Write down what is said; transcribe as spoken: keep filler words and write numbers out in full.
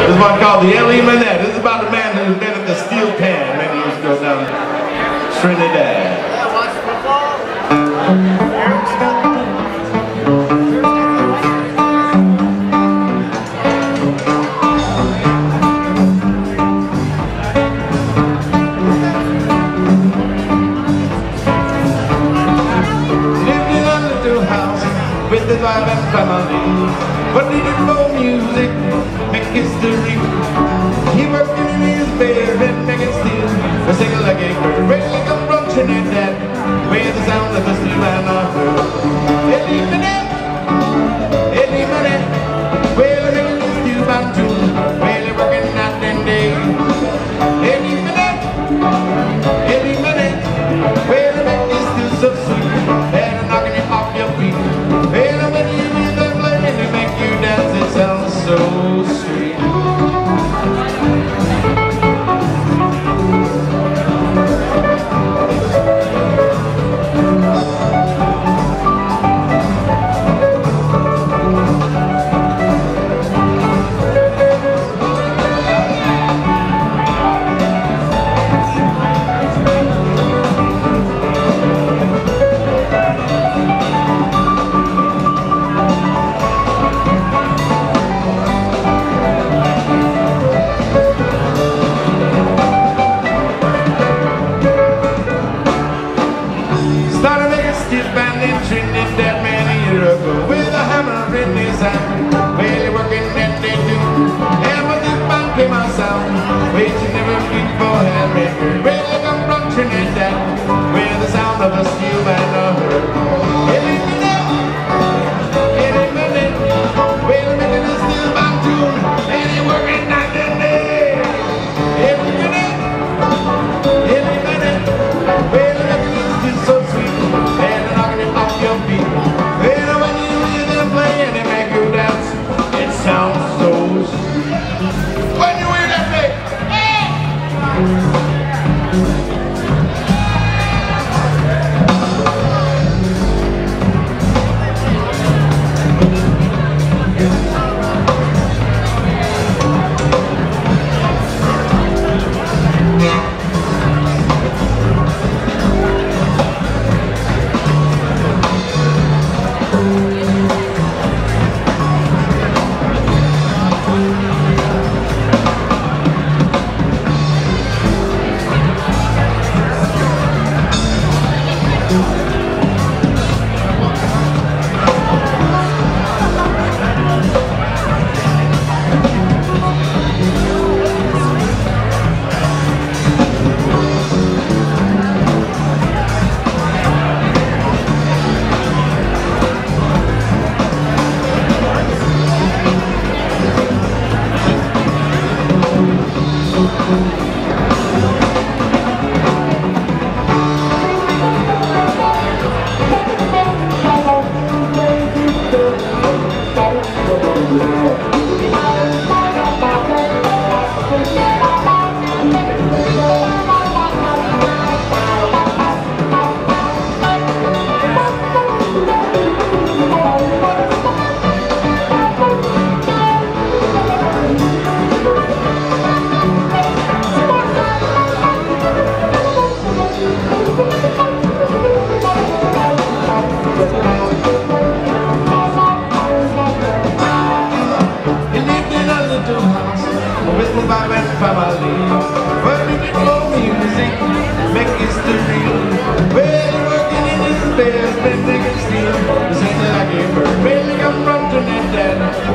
This is one called the Ellie Mannette. This is about the man who invented the steel pan many years ago down in Trinidad. Lived in a little house with his wife and family, but he did no music, make history. He worked in his basement, making steel, a single like a bird, break like a from Trinidad, where the sound of the steel man are heard. Ellie Mannette, Ellie Mannette, well, they're making the steel band tune, well, they're working night and day. Ellie Mannette, Ellie Mannette, well, they make the steel so sweet, and they're knocking it off your feet. Well, when you hear them playing, they make you dance, it sounds so sweet. Started making steel band in Trinidad man a year ago with a hammer in his hand. Well, working that they do, and when this band came out sound, which you never before had maker. Well, they come from Trinidad, where the sound of a steel band are heard. Ellie Mannette, Ellie Mannette, well, making a steel band tune, and they working night and day. Ellie Mannette, Ellie Mannette, well, making it still so sweet. And they're knocking it off your feet. And when you hear them play and they make you dance, it sounds so sweet. When you hear that play, hey! Family, but we did no music, make history. Well, working in his basement, making steel, the same like a bird, really come from Trinidad.